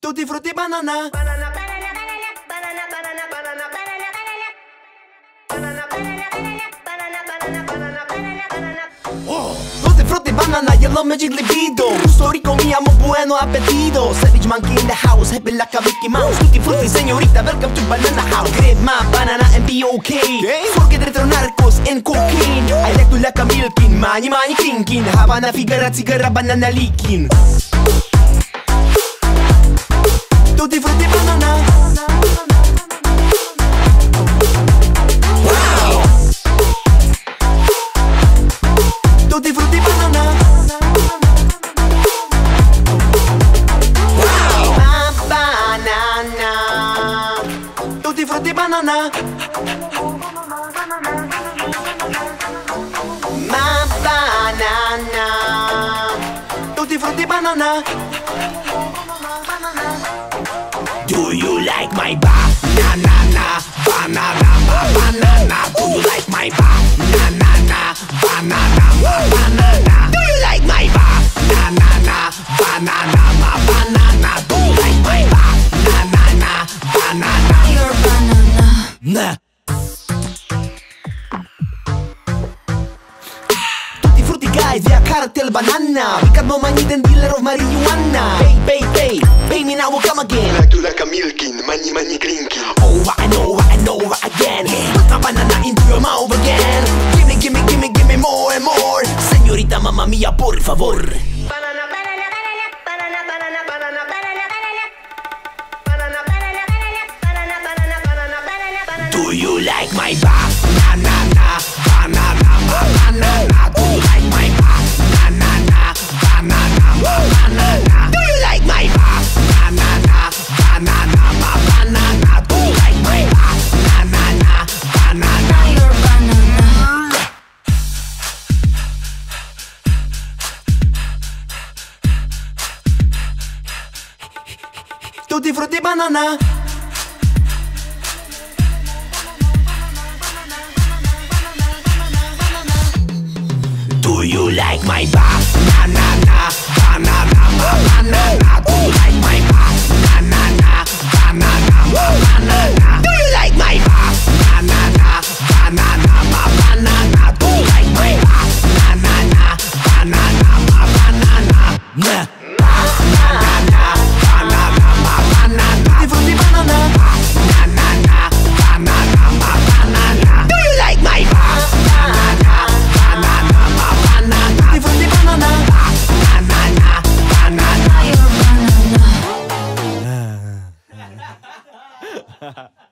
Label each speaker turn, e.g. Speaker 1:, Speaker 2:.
Speaker 1: Tutti frutti banana. Tutti frutti banana, yellow magic libido. Gusto rico, mi amo, bueno appetito. Savage monkey in the house, happy like a Mickey Mouse. Tutti frutti, señorita, welcome to banana house. Grab my banana and be okay. Forget retro narcos and cocaine. I like to like a milking, mani clinking. Havana, figara, cigarra, banana licking. Tutti frutti banana. Wow. Tutti frutti banana. Wow. Ma banana. Tutti frutti banana. Ma banana. Tutti frutti banana. Do you like my banana? Banana, banana. Do you like my banana? Banana, banana. Do you like my banana? Banana, banana. Do you like my banana? Banana.
Speaker 2: Your banana.
Speaker 1: Nah. Tutti frutti guys, via cartel banana. We got no money than dealer of marijuana. Pay me now, we'll come again.
Speaker 3: Like to like a milking, money clinking.
Speaker 1: Over and over and over again. Put my banana into your mouth again. Give me more and more. Señorita, mamma mia, por favor. Do you like my banana? Banana, banana. Do you like my banana? Banana, banana. Do you like my banana? Banana, banana. Do you like my banana? Banana.
Speaker 2: Your banana.
Speaker 1: Tutti frutti banana. Do you like my banana? Banana, banana. Do you like my banana? Banana, banana. Do you like my banana? Banana, banana. Do you like my banana? Banana, banana. Nah. Banana, banana, banana. Tutti frutti banana. Banana, banana, banana. Do you like my banana? Banana, banana. Tutti frutti banana. Banana, banana.
Speaker 2: Your banana.